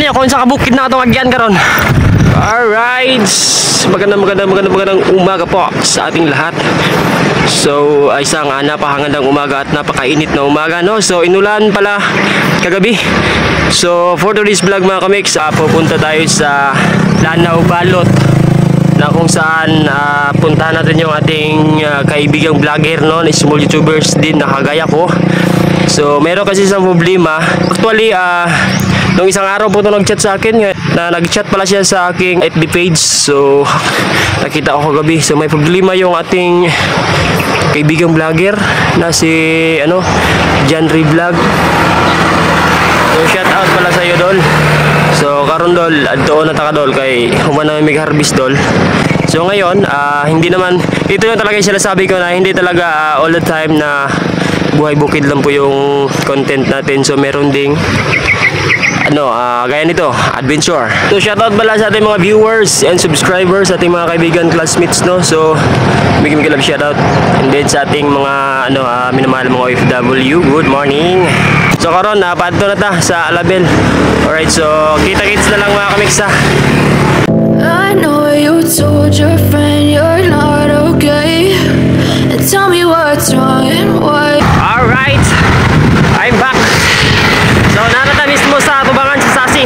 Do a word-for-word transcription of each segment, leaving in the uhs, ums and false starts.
niyo kung sa kabukid na itong agyan karon. Alright, magandang magandang magandang magandang umaga po sa ating lahat. So isang uh, napakagandang umaga at napakainit na umaga, no? So inulan pala kagabi. So for today's vlog mga kamiks, uh, pupunta tayo sa Lanao Balot, na kung saan uh, puntahan natin yung ating uh, kaibigang vlogger, no? Small YouTubers din na kagaya ko. So meron kasi isang problema. Actually uh, nung isang araw po ito nag-chat sa akin, na nag-chat pala siya sa aking F B page. So nakita ko kagabi. So may problema yung ating kaibigang vlogger na si ano, Janry Vlog. So shout out pala sa iyo, Dol. So karon, Dol, adto na ta ka, Dol, kay humana may harvest, Dol. So ngayon uh, hindi naman ito yung talaga yung sinasabi ko, na hindi talaga uh, all the time na buhay bukid lang po yung content natin. So meron ding ano, uh, gaya nito, adventure. So shoutout pala sa ating mga viewers and subscribers, sa ating mga kaibigan, classmates, no. So bigyan bigyan love shoutout. And then sa ating mga ano, uh, minamahal mga O F W, good morning. So karon na uh, paadto na ta sa Alabel. Alright, so kita-kits na lang mga kamiksa. I know you told your friend you're not okay, and tell me what's wrong and why. Alright, I'm back. So narata mismo sa tubangan sa Sasi.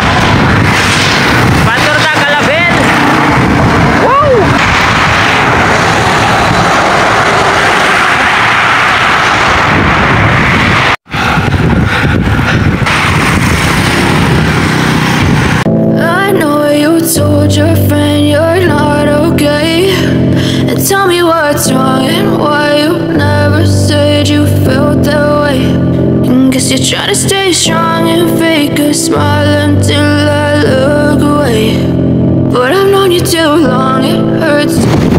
Pator ta Kalabel. Wow! I know you told your friend you're not okay, and tell me what's wrong and why you never said you felt that way. Guess you're trying to stay strong and fake a smile until I look away. But I've known you too long, it hurts.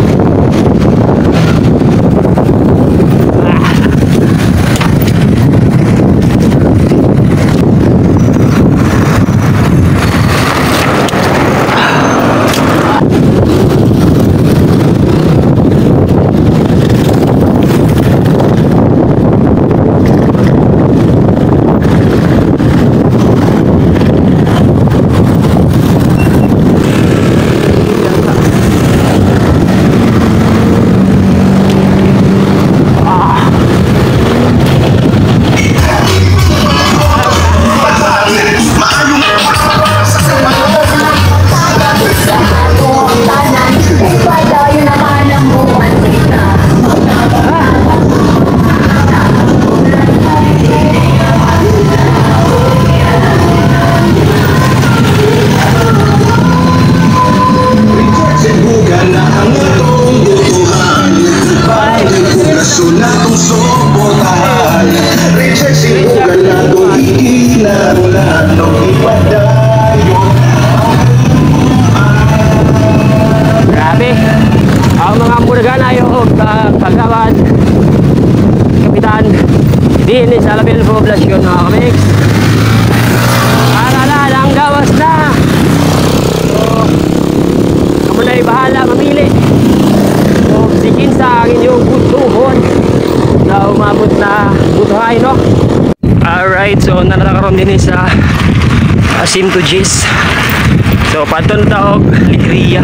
Grabe. Ang mga muragana yung uh, kagawad, kapitan, din sa Alabel poblasyon mga kamiks. Arala lang gawas na. So kamu na'y bahala mamili. So sigin sa akin yung butuhon na umabot na butuhay, no? Alright, so nanatakaroon din sa Asim to Jis. So paton taog Ligria.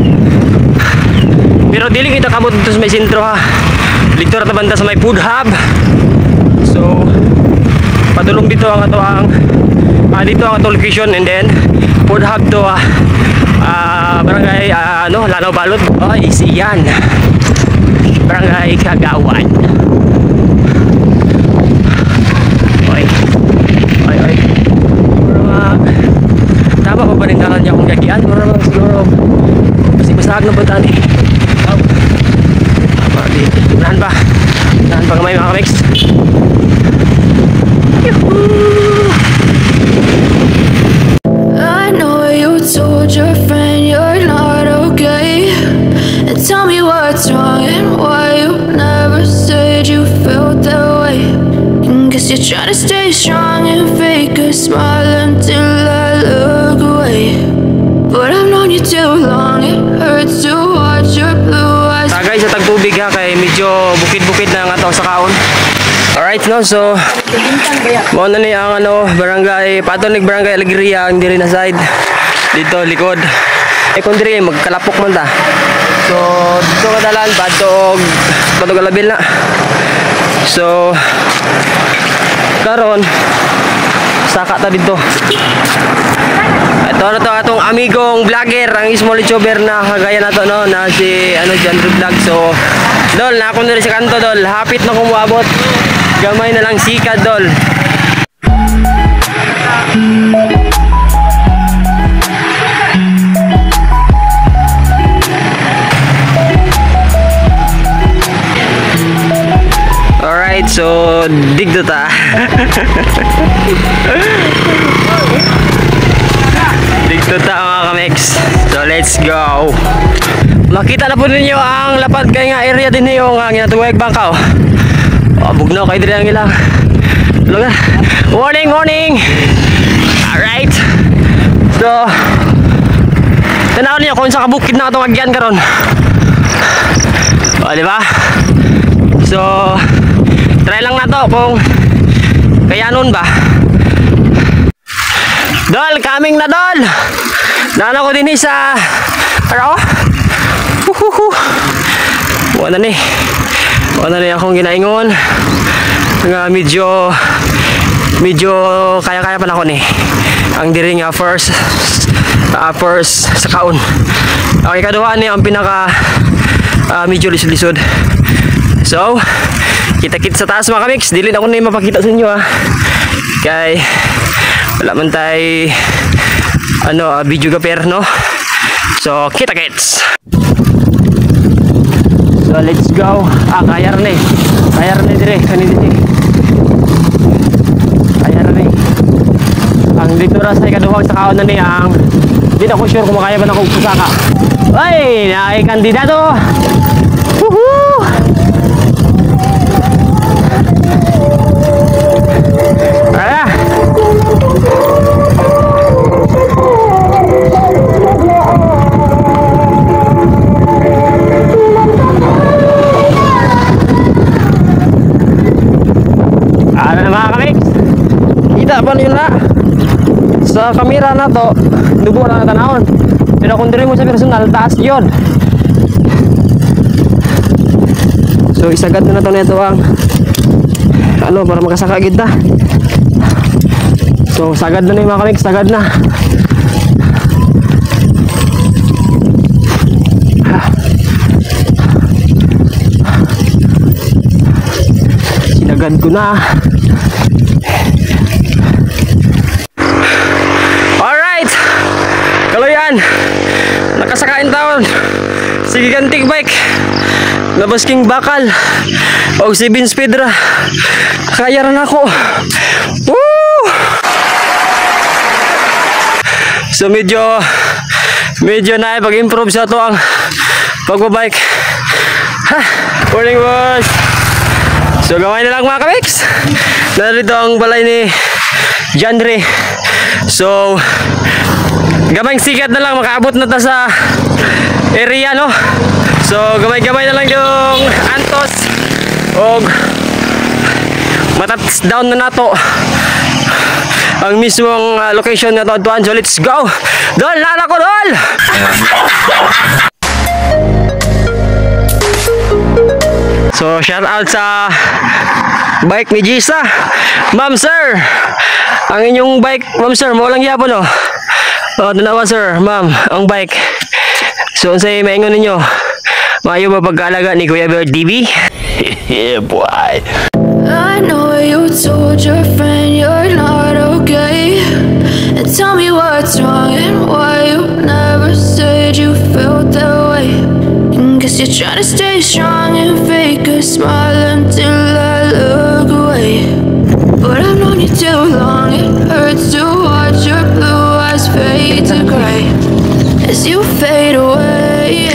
Pero dili kita kamot dito sa may sentro, ha. Dito ra ta banda sa may food hub. So padulong dito ang ato ang ah, dito ang ato location, and then food hub to ah, ah, barangay ah, ano, Lanao Balot. Oh, easy yan. Barangay Kagawan. Oy. Oy, oy. Murag tama pa ba rin kalan niya kung gagian? Murag siguro kasi basag na ba tani? Oh. Unahan pa. Unahan pa kamay mga kamiks. I know you told your friend you're not okay, and tell me what's wrong and why you never said you felt that way. Guess you're trying to stay strong and fake a smile until I look away. But I've known you too long, it hurts to watch your blue eyes. Tagay sa tagtubig, ha, kay medyo bukid-bukid na nga to sa kaon. Alright. Alright, no, so mo na ni ang ano, barangay, patonig barangay Alegria ang diri na side dito likod. Eh kung diri magkalapok man ta. So dito kadalan padtog padtog labil na. So karon saka ta dito. Ito na to atong amigong vlogger, ang small youtuber na kagaya na to, no, na si ano Jandro Vlog. So dol na ako diri sa kanto dol, hapit na kumuabot. Gamay na lang sikat dol. Alright, so dig to ta. Dig to ta mga kamix. So let's go. Makita na po ninyo ang lapad kay nga area din niyo nga ginatuwag bangkaw. Oh, bugnaw kay diri ang ilang. Loga. Warning, warning. Alright. So tanaw niyo kung sa kabukid na atong agyan karon. Oh, di ba? So try lang na to kung kayanon ba. Dol, coming na dol. Nana ko din sa ano? Huhuhu. Wala ni. Wala ni akong ginaingon. Nga medyo medyo kaya-kaya pa na ako ni. Ang diri nga first uh, first sa kaon. Okay, kaduha ni ang pinaka uh, medyo lisod-lisod. So, kita-kit sa taas mga kamix. Dili na ako na mapakita sa inyo ha. Kay wala man tay ano, uh, video gaper, no? So, kita-kits. So, let's go. Ah, kayar na eh. Kayar na dire. Kanina dire. Kayar na eh. Ang dito ras na ikaduhang sa kaon na ni ang hindi na ko sure kung makaya ba na kong pusaka. Ay, naay kandidato. Woohoo! Tara! Ano na mga kamix? Kita pa nyo na sa kamera na to, dugo lang na tanahon. Pero kung diri mo sa personal, taas yun. So isagad na na to nito ang ano para makasakagid na. So sagad na na yung mga kamix, sagad na. Sinagad ko na. Alright, kaloyan, nakasakain taon sige ganting bike na basking bakal o seven speed ra. Kaya rin ako. Woo! So medyo medyo na pag-improve sa to ang pagbabike. Ha! Morning boss! So gawin na lang mga kamix. Narito ang balay ni Jandre. So gamay sikat na lang, makaabot na ta sa area, no? So gamay-gamay na lang yung antos og matats down na nato ang mismong uh, location na to. So let's go. Dol, nana ko dol. So shout out sa bike ni Gisa. Ma'am sir, ang inyong bike ma'am sir mo lang yapon, no? Oh, dalawa sir, ma'am, ang bike. So unsay maingon ninyo? Maayo ba pag-aalaga ni Kuya Bear T V? Yeah boy. I know you told your friend you're not okay, and tell me what's wrong and why you never said you felt that way. And guess you're trying to stay strong and fake a smile until I look away. But I've known you too long, it hurts to watch your blue eyes fade to gray as you fade away.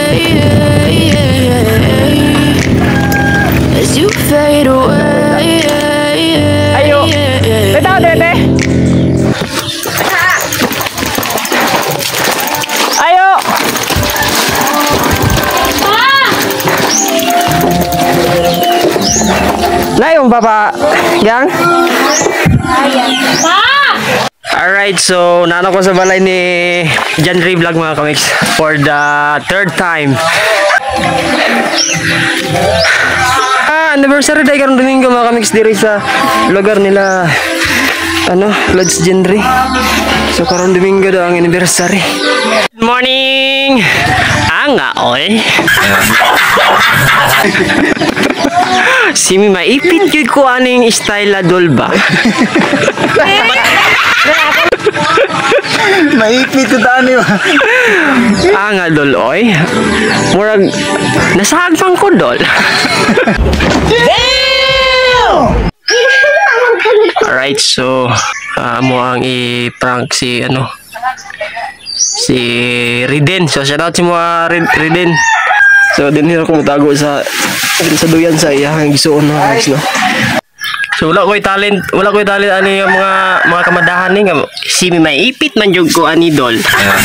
As you fade away. Ayo, betaw dete. Ayo. Nay, yung papa Gang? Alright, so naano ko sa balay ni John Ray Vlog mga kamiks for the third time. Ah, anniversary day karong Domingo mga kamiks diri sa lugar nila ano, Lodge John Ray. So karong Domingo daw ang anniversary. Good morning! Anga, oy! Simi maipit yun ko aning style la dolba. Maipit ko tani ba? Anga dol, oy. Murag nasagpang ko dol. Alright, so uh, mo ang i-prank si ano si Riden. So shout out si mga Riden. So din nila ko mutago sa sa duyan sa iya ang gisuon no guys no. So wala ko'y talent, wala ko'y talent ani yung mga mga kamadahan ni nga si maipit man jud ko ani dol.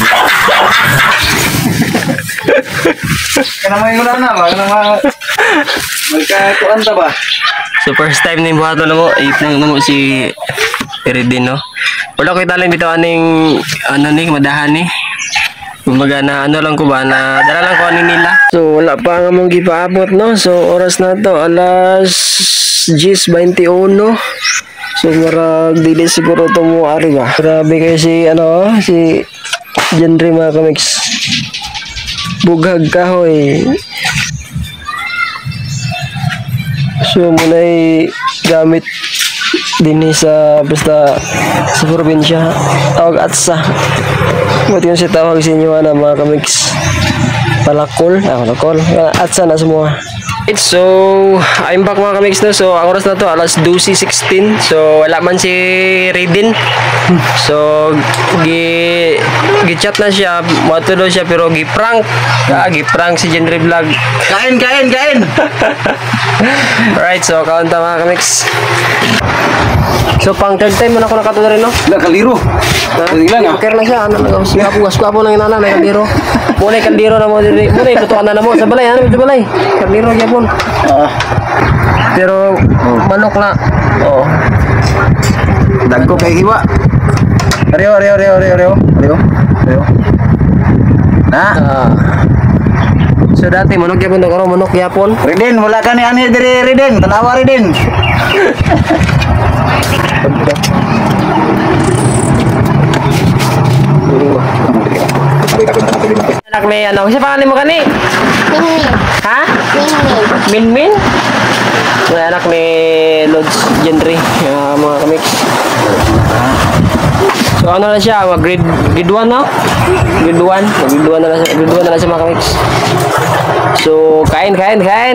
Kana may ngula na ba? Kana ma magkakuan ta ba? So first time ni buhaton na mo, ipang na mo si Riden no. Wala ko'y talent bitaw aning ano ni kamadahan ni. Kumbaga na ano lang ko ba na dala lang ko ani nila. So wala pa nga mong gipaabot no. So oras na to alas ten twenty-one. So marag dili siguro to mo ari ba. Grabe kay si ano si John Ray mga kamiks. Bughag kahoy. So munay gamit dinhi sa basta sa probinsya tawag atsa. Buti yung si tawag sa inyo na mga kamiks palakol, ah palakol atsa na semua. So I'm back mga kamiks na. So ang oras na to alas twelve sixteen. So wala man si Riden. So gi gi-chat na siya, matulo siya pero gi-prank. Ah, gi-prank si John Ray Vlog. Kain, kain, kain. Alright, so kaunta mga kamiks. So pang third time mo na ako nakatuto rin no? Wala kaliro. Sige lang ah. Okay lang siya. Ano lang gapo gasko po lang inana na kaldiro. Muna kaldiro na mo diri. Muna itutukan na mo sa balay, ano sa balay. Kaldiro gyapon. Ah. Pero manok na. Oo. Dagko kay hiwa. Reo, reo, reo, reo, reo. Reo. Reo. Na. Ah. So dati manok gyapon to karon manok gyapon. Riden, wala ka ni ani diri Riden. Tanawa Riden. Anak ni ano, siya pangalan mo kani? Mingming. Ha? Mingming. Min Min? Mga anak ni Lodge John Ray, uh, mga kamiks. So ano na siya, mga grade grade one no? Grade one, grade one na lang siya, grade one na lang siya mga kamiks. So kain kain kain.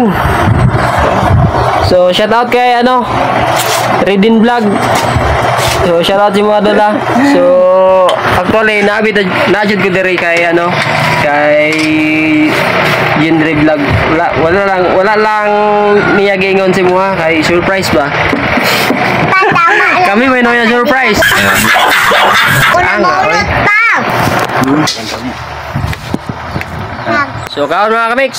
So shout out kay ano Riden Vlog. So shout out si mga dola. So actually nabi najud ko diri kay ano kay John Ray Vlog. Wala, wala lang wala lang niya gingon si mga kay surprise ba. Kami may noya surprise. Una mulot pa. So kaon mga kamiks.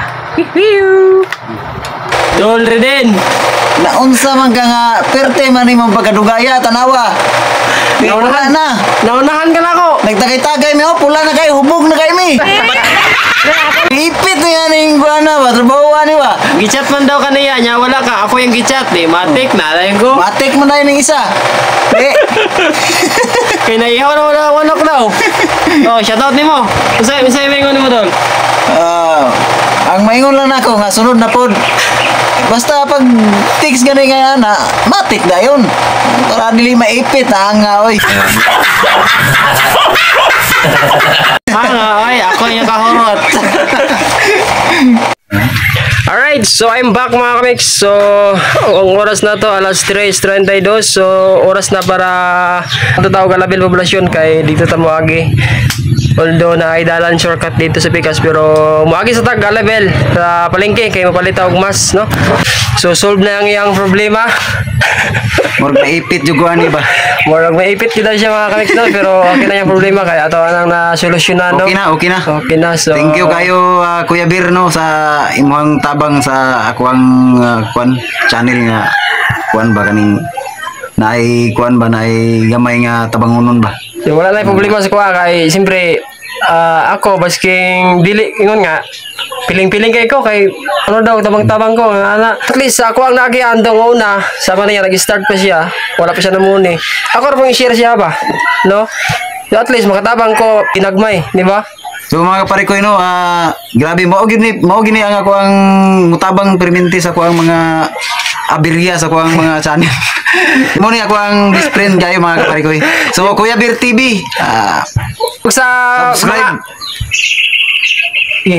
Dol Riden. Naunsa man ka nga perte man imong pagkadugaya tanawa. Wala na. Naunahan ka na ako. Nagtagay-tagay mi oh, pula na kay hubog na kay mi. Ipit niya ning kuana ba trabaho ani ba? Gichat man daw kaniya nya wala ka. Ako yung gichat eh. Matik na lain ko. Matik man dai ning isa. Eh. Kay naihaw na wala wanok daw. Oh, shout out nimo. Usay usay mingon nimo dol. Ah, ang maingon lang nako nga sunod na pod. Basta pag tiks gani nga ana, matik dayon. Para dili maipit na nga oy. Ah, ay ako yung kahorot. Alright, so I'm back mga kamiks. So, ang oras na to alas tres thirty-two. So, oras na para tatawag ka labil populasyon kay dito ta moagi. Although na ay dalan shortcut dito sa Pikas pero moagi sa tag level sa palengke kay mapalita og mas no. So solve na ang iyang problema. Murag maipit jud ko ani ba. Murag maipit kita siya mga kamiks no pero okay na yung problema kay ato anang na solusyonan no. Okay na, okay na. Okay na. So Thank you kayo uh, Kuya Bir no sa imong tabang sa ako ang uh, kwan channel nga kuan ba kaning naay kuan ba naay gamay nga tabangonon ba. Yung wala na yung problema sa kuha kay siyempre ah, ako basking dili ingon nga piling-piling kay ko kay ano daw tabang-tabang ko ana at least ako ang nagian daw una sama niya nag-start pa siya wala pa siya namuni ako ra pong i-share siya ba no so, at least makatabang ko pinagmay di ba. So mga kapare ko no, ah grabe mao gini mao gini ang ako ang mutabang perminti sa ako ang mga aberya sa ako ang mga channel. Mo ni ako ang best friend kayo mga kapare ko. So Kuya Bir T V, ah sa subscribe. Yeah.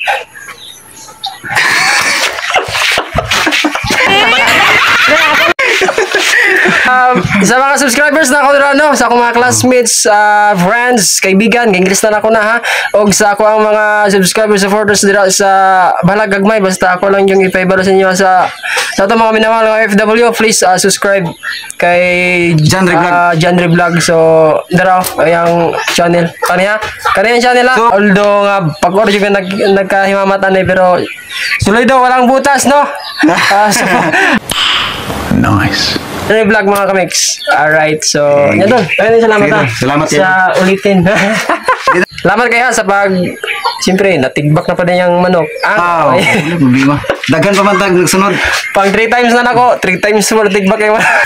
um, sa mga subscribers na ako no, sa akong mga classmates, uh, friends, kaibigan, English na ako na ha. O sa ako ang mga subscribers, supporters dira sa Balag Gagmay, basta ako lang yung ipaibalo sa inyo sa sa ito mga minamahal ng F W, please uh, subscribe kay Genre Vlog. uh, Genre Vlog. So, dara ayang channel. Kaniya, kaniya channel ha. So, although nga pag-order yung nag, nagkahimamatan eh, pero suloy daw, walang butas, no? Uh, so, Nice. Genre Vlog mga kamiks. Alright, so, yan doon. Ayun, salamat Sige, ha. salamat sa ulitin. Salamat kaya sa pag, siyempre, natigbak na pa din yung manok. Ah, Wow, okay. wala problema. Daghan pa man tag nagsunod. Pang three times na nako, three times mo natigbak yung manok.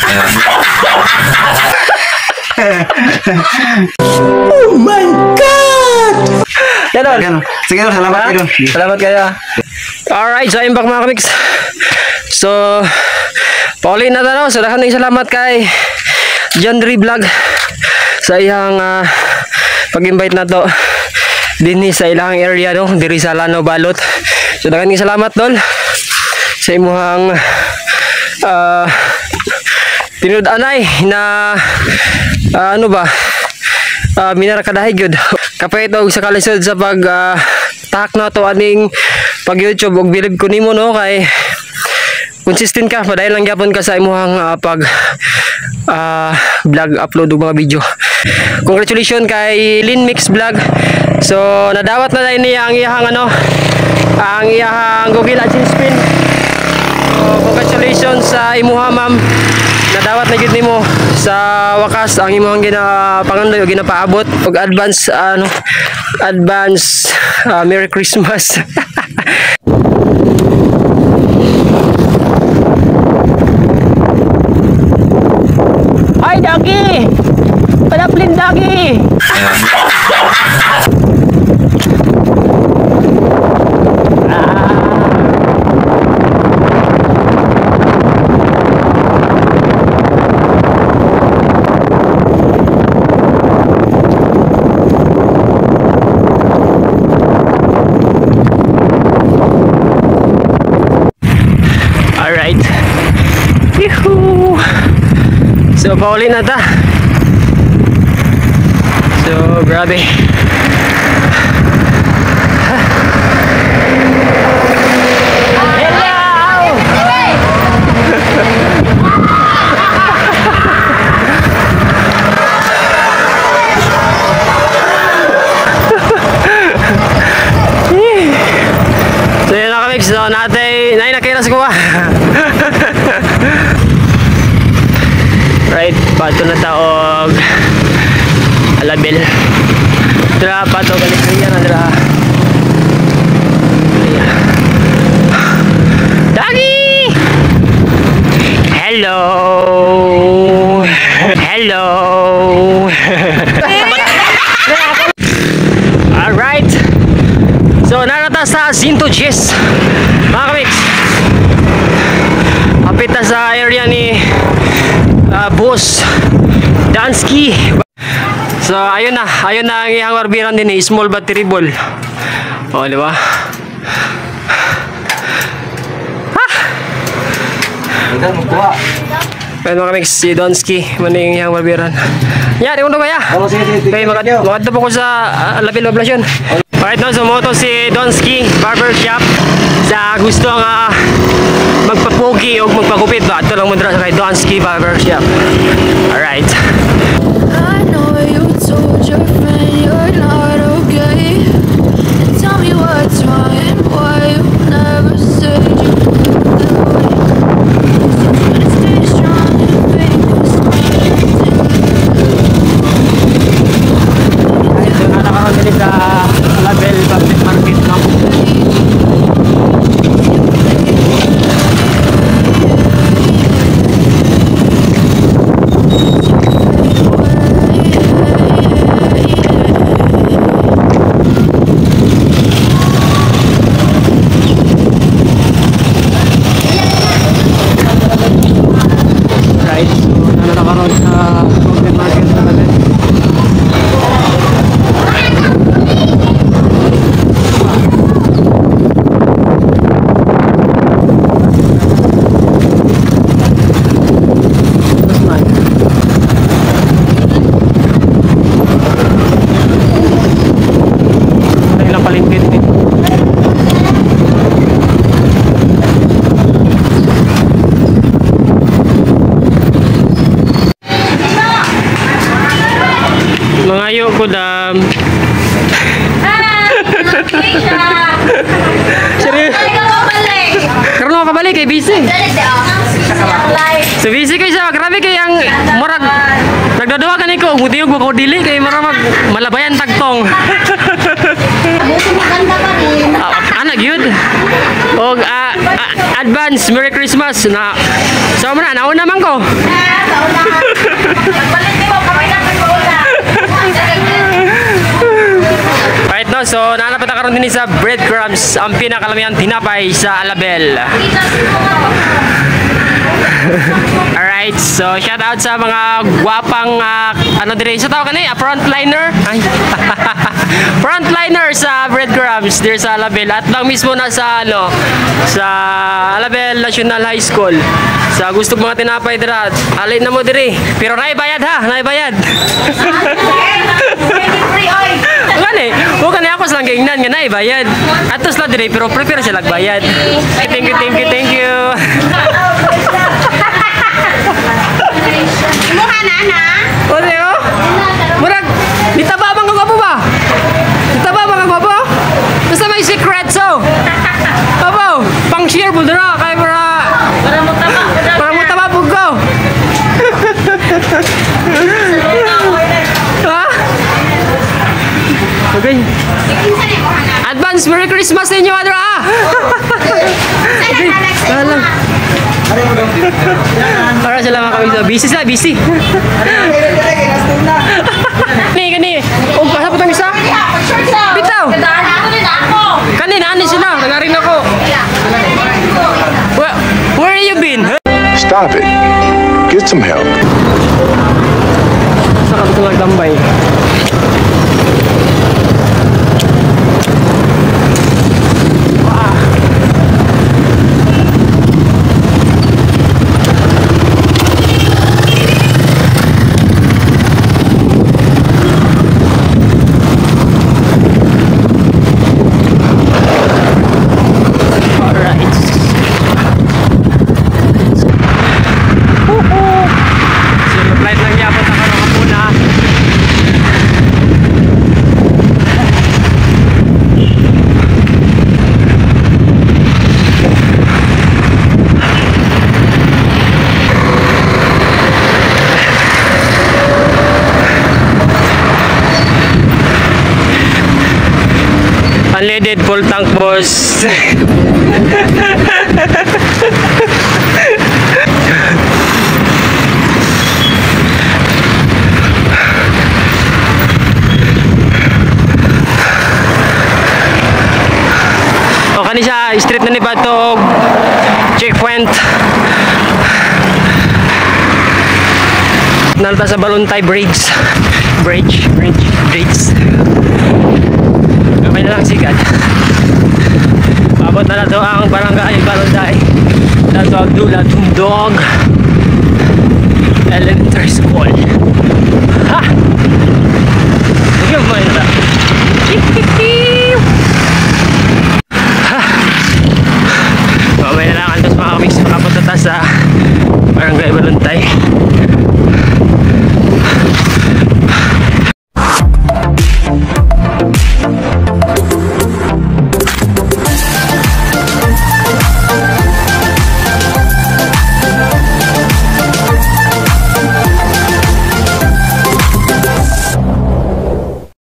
Oh my God! Yan doon. Daghan. Sige, no, salamat Ha? kayo. Salamat kaya. Alright, so ayun back mga kamiks. So, Pauline na tano, so dahan salamat kay Genre Vlog sa iyang uh, pag-invite na to dinhi sa ilang area no, diri sa Lanao Balot. So dahan salamat dol sa imuhang uh, tinud-anay na uh, ano ba uh, minara kadahay gyud kapait og sa kalisod sa pag uh, tahak na to aning pag YouTube og bilib ko nimo no kay consistent ka padayon lang gyapon ka sa imuhang uh, pag uh, vlog upload og mga video. Congratulations kay Lin Mix Vlog. So nadawat na dai niya ang iyang ano ang iyang Google AdSense pin. So congratulations sa imuha ma'am. Nadawat na gyud nimo sa wakas ang imong ginapangandoy o ginapaabot og advance ano advance uh, Merry Christmas. Ay dagi. Padaplin dagi. Alright. Yuhu. So, paulit na ta. So, grabe. So, yun na kami. So, natay, nay nakiras ko ba? Right, pato na taog alabel. Dra pato galikriya na dra. Dagi! Hello! Hello! Alright! So, narata sa Zinto Jess. Mga kamiks. Kapit na sa area ni uh, Boss Dansky. So ayun na, ayun na ang iyang warbiran din eh, small but terrible. O, di ba? Ha! Ayun mga kamix, si Donsky, muna yung iyang warbiran. Yan, di ko na kaya. Okay, maganda po ko sa uh, Lapil Poblacion. Alright, no, so moto si Donsky Barbershop sa gusto nga uh, magpapugi o magpakupit ba? Ito lang muna sa kay Donsky Barbershop. Alright. I know you told your friend you're not okay. And tell me what's wrong and why you never said you felt that way. Since you wanna stay strong. Mangayo ko dam. Serius? Karena ka balik kay busy. So busy kay siya, grabe kay ang murag nagdadawa ka niko, buti yung ko dili kay murag mag malabayan tagtong. uh, anak yun. Og uh, uh, advance Merry Christmas na. So man nauna man ko. Right no, so nanapat karon din sa breadcrumbs, ang pinakalamihang tinapay sa Alabel. Alright, so shout out sa mga gwapang uh, ano dire sa tao kanay, a frontliner. Ay. Frontliner sa breadcrumbs dire sa Alabel at lang mismo na sa ano sa Alabel National High School. Sa gusto mga tinapay dira, alin na mo dire. Pero naibayad ha, naibayad. Wala ni, huwag na ako sa lang gaingnan nga naibayad. Atos lang dire, pero prepare sila magbayad. Thank you, thank you, thank you. Imuha na na. O diyo? Murag, ditaba bang kagwapo ba? Ditaba bang kagwapo? Basta may secret so. Apo, pang share po na kaya para para mo taba. Para mo taba po ko. Ha? Okay. Advance Merry Christmas ninyo, Adra! Okay, bahala. Para sila mga kami. Busy sila, busy. Kani, kani. O, kasa po itong isa? Bitaw! Kani, naanin sila. Nagarin ako. Where, where have you been? Huh? Stop it. Get some help. Saka ito nagtambay. Unleaded full tank boss. O kani siya straight na ni Batog checkpoint. Nalta sa Baluntay Bridge. Bridge, bridge, bridge. Gamay na lang sigat. Abot na na to ang barangay Baluntay. Dato Abdullah Tundog Elementary School. Ha!